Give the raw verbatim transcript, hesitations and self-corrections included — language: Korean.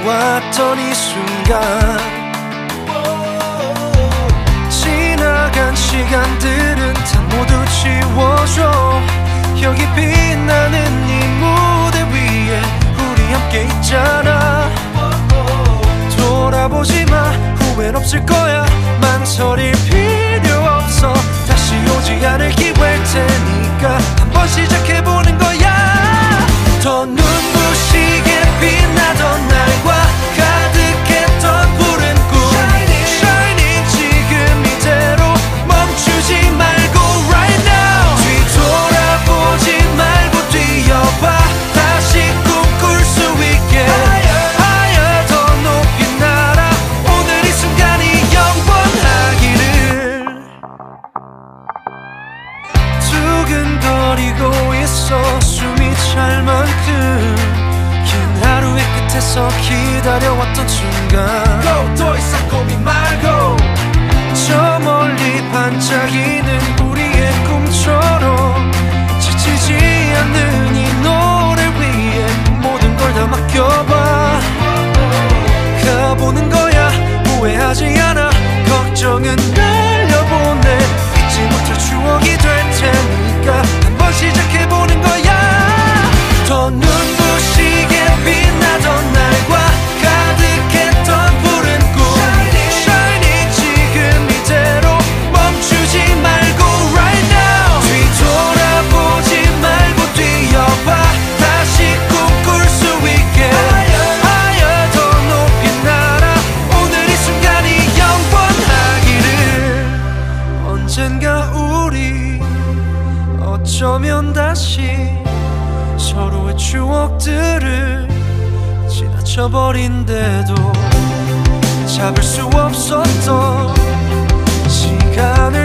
기다려왔던 이 순간, 지나간 시간들은 다 모두 지워줘. 여기 빛나는 이 무대 위에 우리 함께 있잖아. 돌아보지 마, 후회는 없을 거야. 망설일 필요 없어. 다시 오지 않을 기회일 테니까 한번 시작해보는 거야. 더 눈부시게 빛나던 날과 가득했던 푸른 꿈, Shining, Shining 지금 이대로 멈추지 말고 right now. 뒤돌아보지 말고 뛰어봐. 다시 꿈꿀 수 있게 higher, 더 높이 날아. 오늘 이 순간이 영원하기를. 두근거리고 있어 숨이 찰 만큼. 긴 하루의 끝에서 기다려왔던 순간, Go, 더 이상 고민 말고. 저 멀리 반짝이는 우리의 꿈처럼 지치지 않는 이 노래 위에 모든 걸 다 맡겨봐. 가보는 거야, 후회하지 않아. 걱정은 날려보내. 잊지 못할 추억이 될 테니까 한번 시작해보는 거야. 더 눈부시게 빛나던 날과 가득했던 푸른 꿈, Shining, Shining 지금 이대로 멈추지 말고 right now. 뒤돌아보지 말고 뛰어봐. 다시 꿈꿀 수 있게 higher, 더 높이 날아. 오늘 이 순간이 영원하기를. 언젠가 우리 어쩌면 다시 서로의 추억들을 지나쳐버린데도 잡을 수 없었던 시간을